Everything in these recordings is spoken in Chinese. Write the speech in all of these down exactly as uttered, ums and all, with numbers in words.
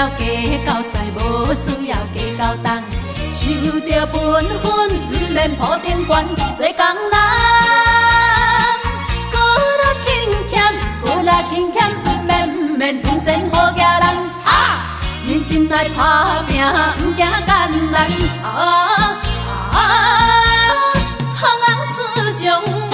要加到西，无需要加到东。受着本分，不免抱顶悬，做工人。孤力轻欠，孤力轻欠，不免不免用心好家人。啊！认真来打拼，不惊艰难。啊啊！行行出状元。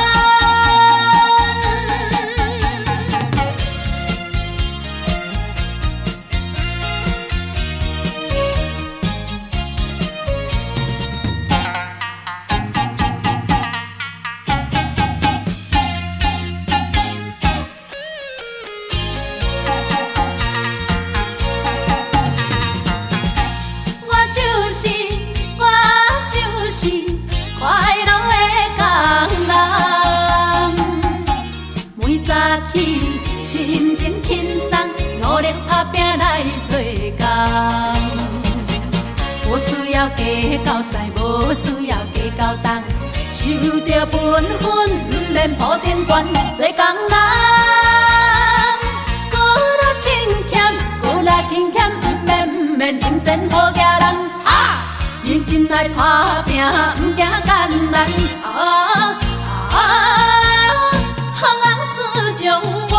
快乐的工人，每早起心情轻松，努力打拼来做工。无需要加到西，无需要加到东，受着本分，不免抱顶悬，做工人。孤力轻欠，孤力轻欠，不免不免用心好家人。啊！认真来打拼，不惊艰难。啊啊！行行出状元。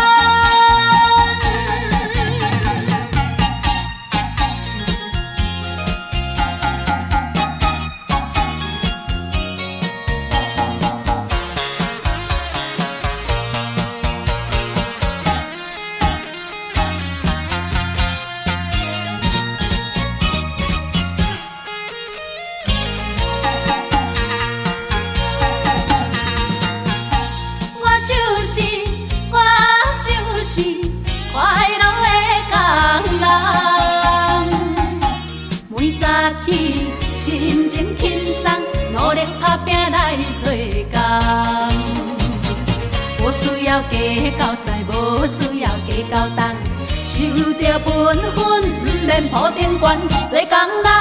是快乐的工人，每早起心情轻松，努力打拼来做工。无需要加到西，无需要加到东，受着本分，不免抱顶悬，做工人。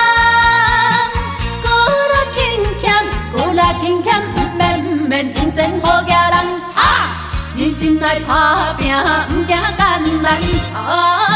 孤力轻欠，孤力轻欠，不免不免用心好家人。认真来打拼，不惊艰难。啊